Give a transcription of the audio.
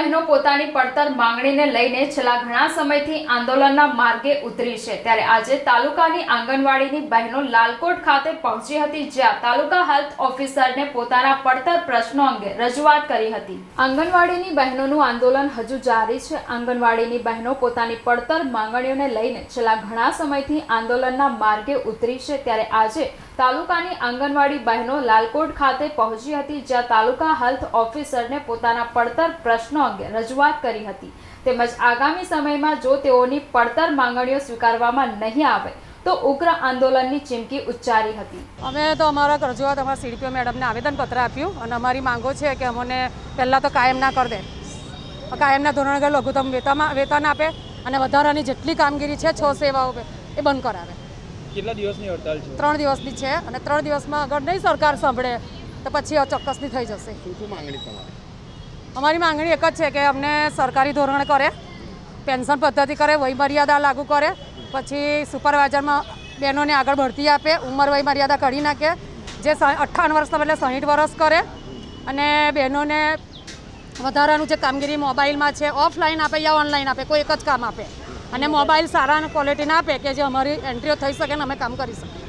બહેનો પોતાની પડતર માંગણીને લઈને છેલ્લા ઘણા સમયથી આંદોલનના માર્ગે ઉતરી છે ત્યારે આજે તાલુકાની આંગણવાડીની બહેનો લાલકોટ ખાતે પહોંચી હતી, જ્યાં તાલુકા હેલ્થ ઓફિસરને પોતાના પડતર પ્રશ્નો અંગે રજૂઆત કરી હતી। આંગણવાડીની બહેનોનું આંદોલન હજુ જારી છે। આંગણવાડીની બહેનો પોતાની પડતર માંગણીઓને લઈને છેલ્લા ઘણા સમયથી આંદોલનના માર્ગે ઉતરી છે ત્યારે આજે તાલુકાની આંગણવાડી બહેનો લાલકોટ ખાતે પહોંચી હતી, જ્યાં તાલુકા હેલ્થ ઓફિસરને પોતાના પડતર પ્રશ્નો અંગે રજૂઆત કરી હતી તેમજ આગામી સમયમાં જો તેઓની પડતર માંગણીઓ સ્વીકારવામાં નહીં આવે તો ઉગ્ર આંદોલનની ચીમકી ઉચ્ચારી હતી। અમે તો અમારા રજૂઆત અમારા સીડીપીઓ મેડમને આવેદનપત્ર આપ્યું અને અમારી માંગો છે કે અમને પહેલાં તો કાયમના કરી દે, કાયમના ધોરણે લઘુત્તમ વેતન આપે અને વધારાની જેટલી કામગીરી છે 6 સેવાઓ એ બંધ કરાવે। કેટલા દિવસની હડતાલ છે? 3 દિવસની છે અને 3 દિવસમાં અગર નહીં સરકાર સાંભળે તો પછી ચોક્કસની થઈ જશે। શું માંગણી તમારી? અમારી માંગણી એક જ છે કે અમને સરકારી ધોરણે કરે, પેન્શન પદ્ધતિ કરે, વય મર્યાદા લાગુ કરે, પછી સુપરવાઇઝરમાં બહેનોને આગળ બઢતી આપે, ઉંમર વય મર્યાદા કાઢી નાખે, જે 58 વર્ષના બદલે 60 વર્ષ કરે અને બહેનોને વધારાનું જે કામગીરી મોબાઈલમાં છે ઓફલાઈન આપે યા ઓનલાઈન આપે, કોઈ એક જ કામ આપે અને મોબાઈલ સારા ક્વોલિટીના આપે કે જે અમારી એન્ટ્રીઓ થઈ શકે ને અમે કામ કરી શકીએ।